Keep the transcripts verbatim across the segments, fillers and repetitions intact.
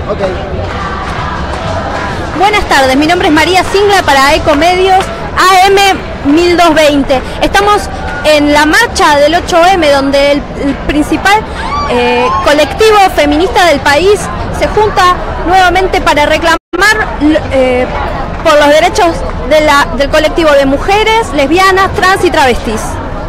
Ok. Buenas tardes, mi nombre es María Singla para Ecomedios A M mil doscientos veinte. Estamos en la marcha del ocho eme, donde el, el principal eh, colectivo feminista del país se junta nuevamente para reclamar eh, por los derechos de la, del colectivo de mujeres, lesbianas, trans y travestis.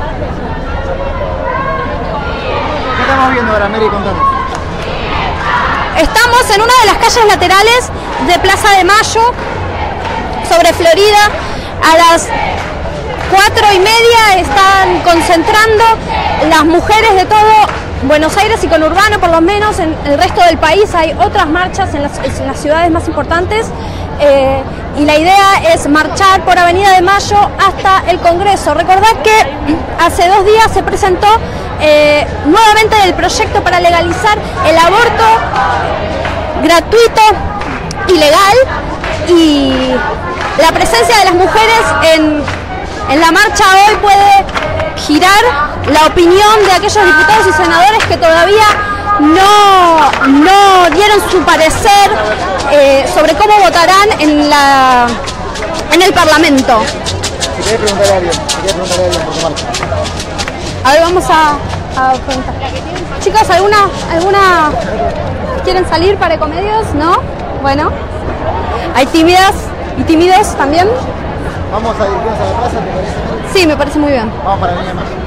¿Qué estamos viendo ahora, Mary? Contame. Estamos en una de las calles laterales de Plaza de Mayo, sobre Florida. A las cuatro y media están concentrando las mujeres de todo Buenos Aires y conurbano, por lo menos. En el resto del país hay otras marchas en las, en las ciudades más importantes, eh, y la idea es marchar por Avenida de Mayo hasta el Congreso. Recordad que hace dos días se presentó eh, nuevamente el proyecto para legalizar el aborto gratuito y legal, y la presencia de las mujeres en, en la marcha hoy puede girar la opinión de aquellos diputados y senadores que todavía no, no dieron su parecer eh, sobre cómo votarán en, la, en el Parlamento. Si querés preguntarle a alguien, si querés preguntarle a alguien por tu marcha. A ver, vamos a, a preguntar. Chicos, ¿alguna, ¿alguna quieren salir para Ecomedios? ¿No? Bueno. ¿Hay tímidas y tímidos también? Vamos a dirigirnos a la plaza, ¿te parece? Sí, me parece muy bien. Vamos para Avenida Mayo.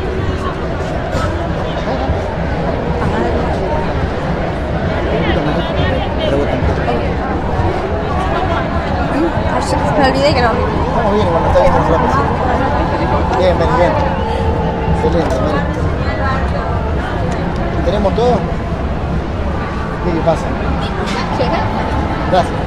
Me olvidé que no. Estamos bien cuando está viendo la plaza. Bien, bien, bien. Excelente, Mary. ¿Tenemos todo? ¿Qué pasa? Gracias.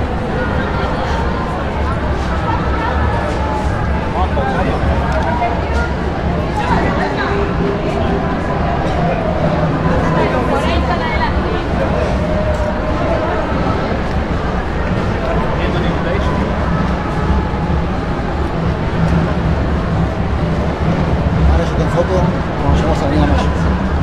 Ahora yo te enfoco cuando llegamos a Avenida Mayo.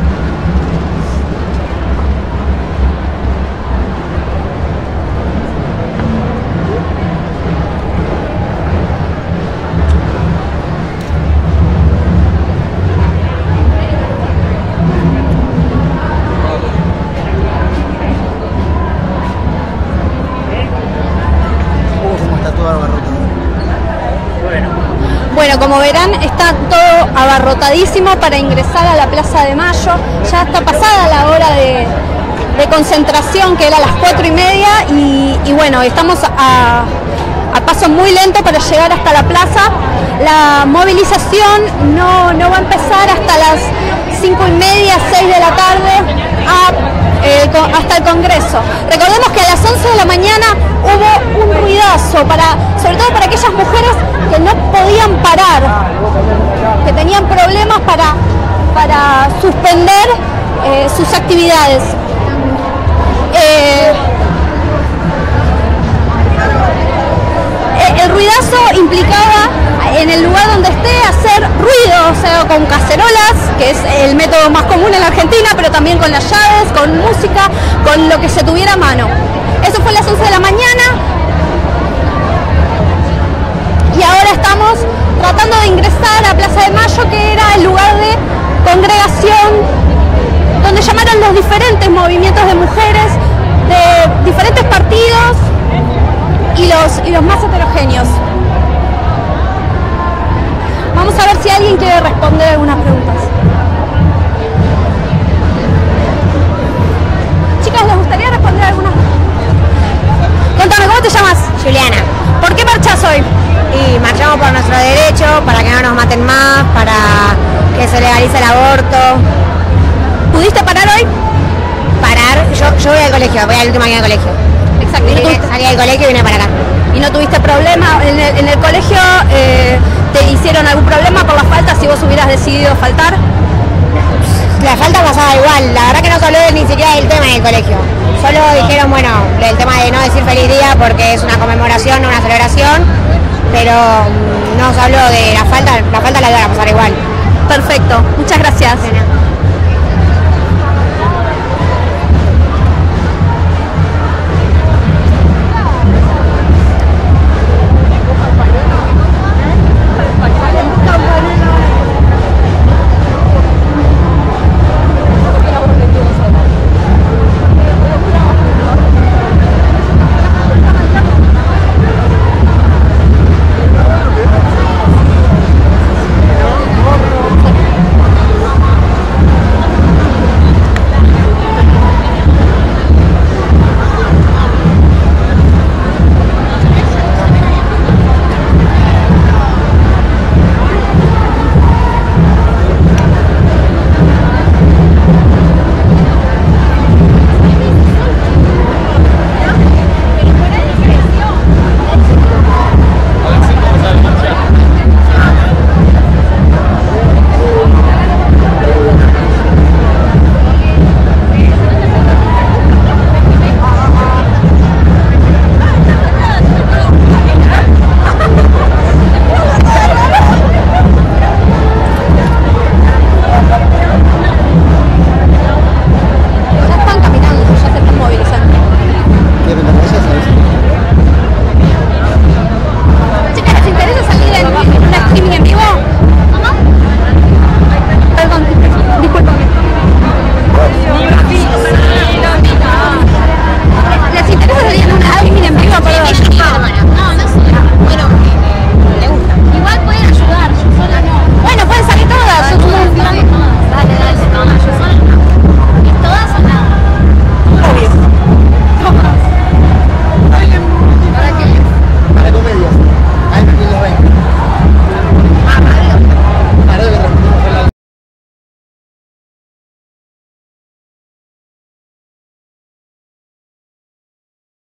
Bueno, como verán, está todo abarrotadísimo para ingresar a la Plaza de Mayo. Ya está pasada la hora de, de concentración, que era a las cuatro y media, y, y bueno, estamos a, a paso muy lento para llegar hasta la plaza. La movilización no, no va a empezar hasta las cinco y media, seis de la tarde, a, eh, hasta el Congreso. Recordemos que a las once de la mañana hubo un ruidazo, para, sobre todo para aquellas mujeres que no podían parar, que tenían problemas para, para suspender eh, sus actividades. Eh, el ruidazo implicaba, en el lugar donde esté, hacer ruido, o sea, con cacerolas, que es el método más común en la Argentina, pero también con las llaves, con música, con lo que se tuviera a mano. Eso fue a las once de la mañana, y ahora estamos tratando de ingresar a Plaza de Mayo, que era el lugar de congregación donde llamaron los diferentes movimientos de mujeres de diferentes partidos y los, y los más heterogéneos. Vamos a ver si alguien quiere responder algunas preguntas. Chicas, ¿les gustaría responder algunas? Contame, ¿cómo te llamas? Juliana. ¿Por qué marchás hoy? Y marchamos por nuestro derecho, para que no nos maten más, para que se legalice el aborto. ¿Pudiste parar hoy? Parar, yo, yo voy al colegio, voy al último año del colegio. Exacto. ¿Y no Vine, tuviste, salí del colegio y vine para acá. y no tuviste problema en el, en el colegio? Eh, ¿Te hicieron algún problema por las faltas si vos hubieras decidido faltar? La falta pasaba igual, la verdad que no se habló ni siquiera del tema en el colegio. Solo dijeron, bueno, el tema de no decir feliz día porque es una conmemoración, no una celebración, pero no se habló de la falta, la falta la iban a pasar igual. Perfecto, muchas gracias. Bueno.